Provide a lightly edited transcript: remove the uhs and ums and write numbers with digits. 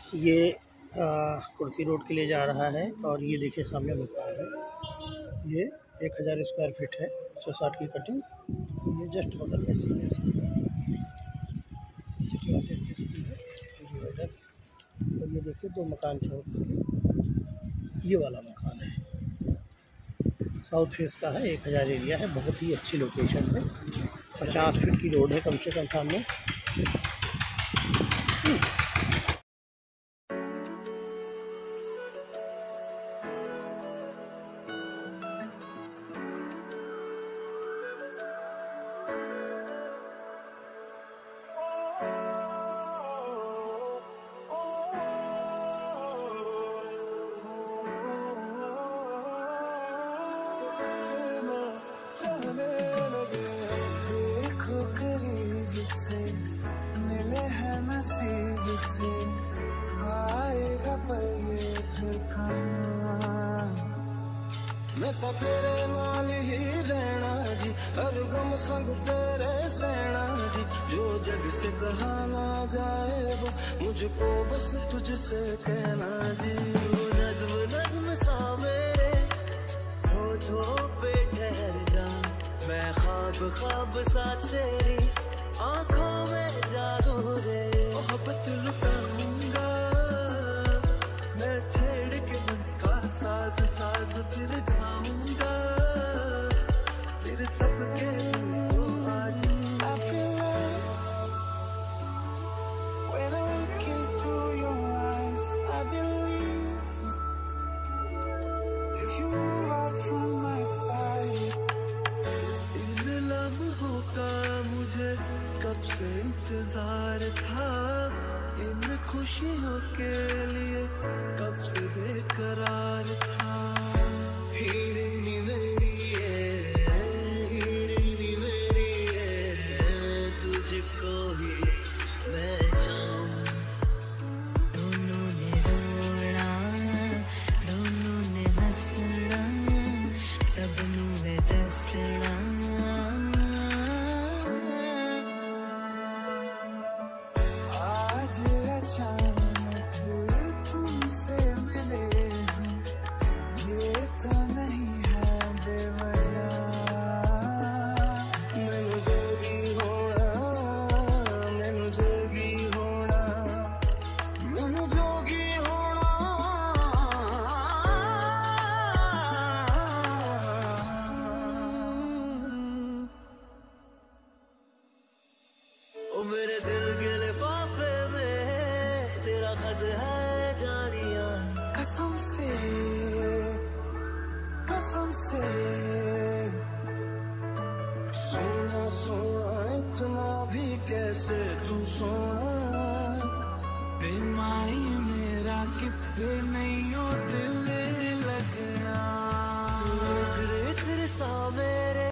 ये कुर्ती रोड के लिए जा रहा है और ये देखिए सामने मकान है। ये 1000 स्क्वायर फीट है, 160 की कटिंग। ये जस्ट बगल में सीधे से और ये देखिए 2 मकान छोड़ के ये वाला मकान है, साउथ फेस का है, 1000 एरिया है, बहुत ही अच्छी लोकेशन है। 50 फीट की रोड है कम से कम सामने। देखो करीब से मिले हैं नसीब से, आएगा पल ये फिर कहाँ। मैं तो तेरे नाल ही रहना जी, हर गम संग तेरे सहना जी। जो जग से कहा ना जाए वो मुझको बस तुझसे कहना जी। वो नज़्म नज़्म सा मेरे होठों पे ठहर जा, मैं ख्वाब ख्वाब सा तेरी आँखों में जादू रे। मोहब्बत लुटाऊंगा मैं छेड़ के मन का साज साज, फिर गाऊंगा फिर सबके को आज। I feel like when I look into your eyes, I believe if you move out from my side। इन लम्हों का मुझे कब से इंतजार था, इन खुशियों के लिए कब से बेकरार था। हीरे मेरी है, हीरे मेरी है, तुझको ही मैं चाहूं। दोनों ने रोना, दोनों ने हंसना, सबनू में दसना। आज अचानक तुमसे मिले हम, ये तो नहीं है बेवजह। मैनू जोगी होना, मैनू जोगी होना, मैनू जोगी होना। ओ मेरे दिल के लिफाफे में तेरा खत है जानिया। कसम से सोना सोना इतना भी कैसे तू सोना। बेमाई मेरा कितने नहीं हो दिल लगना। तेरे तेरे सावे